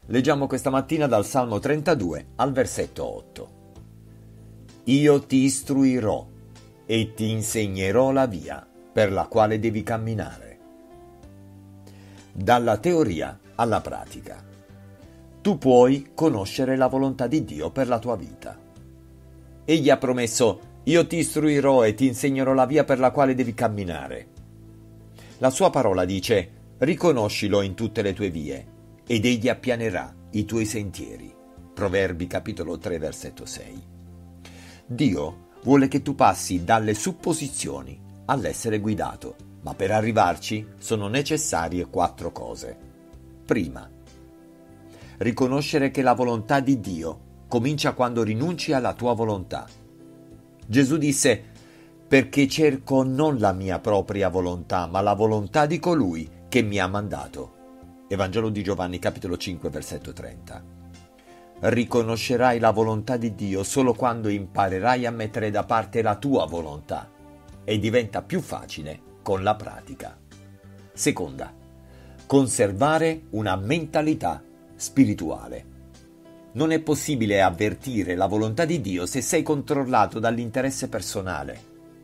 Leggiamo questa mattina dal Salmo 32 al versetto 8. Io ti istruirò e ti insegnerò la via per la quale devi camminare. Dalla teoria alla pratica. Tu puoi conoscere la volontà di Dio per la tua vita. Egli ha promesso: io ti istruirò e ti insegnerò la via per la quale devi camminare. La sua parola dice: riconoscilo in tutte le tue vie ed egli appianerà i tuoi sentieri. Proverbi capitolo 3 versetto 6. Dio vuole che tu passi dalle supposizioni all'essere guidato, ma per arrivarci sono necessarie 4 cose. Prima, riconoscere che la volontà di Dio comincia quando rinunci alla tua volontà. Gesù disse: perché cerco non la mia propria volontà, ma la volontà di colui che mi ha mandato. Evangelo di Giovanni capitolo 5 versetto 30. Riconoscerai la volontà di Dio solo quando imparerai a mettere da parte la tua volontà e diventa più facile con la pratica. Seconda, conservare una mentalità spirituale. Non è possibile avvertire la volontà di Dio se sei controllato dall'interesse personale.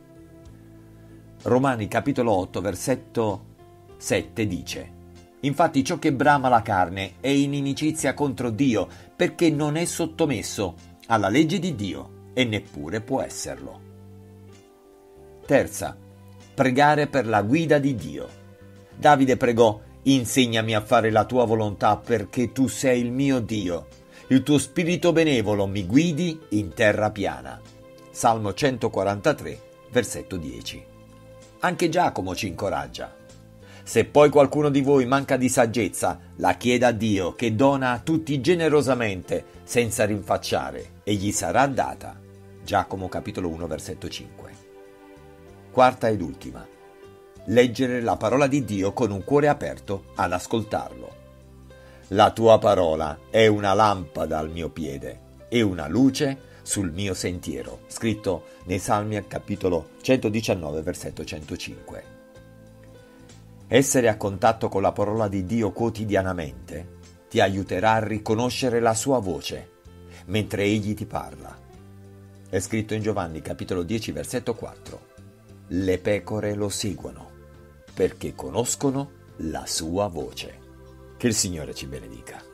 Romani capitolo 8 versetto 7 dice: infatti ciò che brama la carne è inimicizia contro Dio, perché non è sottomesso alla legge di Dio e neppure può esserlo. Terza, pregare per la guida di Dio. Davide pregò: insegnami a fare la tua volontà, perché tu sei il mio Dio. Il tuo spirito benevolo mi guidi in terra piana. Salmo 143, versetto 10. Anche Giacomo ci incoraggia. Se poi qualcuno di voi manca di saggezza, la chieda a Dio, che dona a tutti generosamente, senza rinfacciare, e gli sarà data. Giacomo capitolo 1, versetto 5. Quarta ed ultima. Leggere la parola di Dio con un cuore aperto ad ascoltarlo. La tua parola è una lampada al mio piede e una luce sul mio sentiero, scritto nei Salmi al capitolo 119, versetto 105. Essere a contatto con la parola di Dio quotidianamente ti aiuterà a riconoscere la sua voce mentre egli ti parla. È scritto in Giovanni capitolo 10, versetto 4. Le pecore lo seguono perché conoscono la sua voce. Che il Signore ci benedica.